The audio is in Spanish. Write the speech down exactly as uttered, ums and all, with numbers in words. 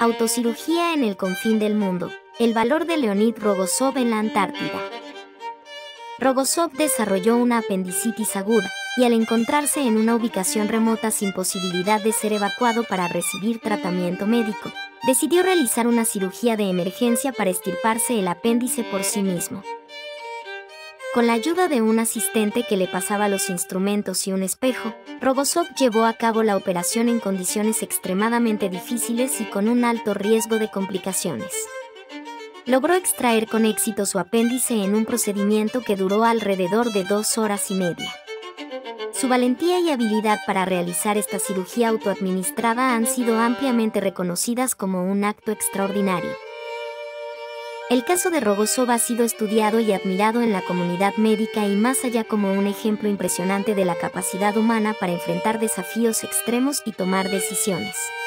Autocirugía en el confín del mundo. El valor de Leonid Rogozov en la Antártida. Rogozov desarrolló una apendicitis aguda, y al encontrarse en una ubicación remota sin posibilidad de ser evacuado para recibir tratamiento médico, decidió realizar una cirugía de emergencia para extirparse el apéndice por sí mismo. Con la ayuda de un asistente que le pasaba los instrumentos y un espejo, Rogozov llevó a cabo la operación en condiciones extremadamente difíciles y con un alto riesgo de complicaciones. Logró extraer con éxito su apéndice en un procedimiento que duró alrededor de dos horas y media. Su valentía y habilidad para realizar esta cirugía autoadministrada han sido ampliamente reconocidas como un acto extraordinario. El caso de Rogozov ha sido estudiado y admirado en la comunidad médica y más allá como un ejemplo impresionante de la capacidad humana para enfrentar desafíos extremos y tomar decisiones.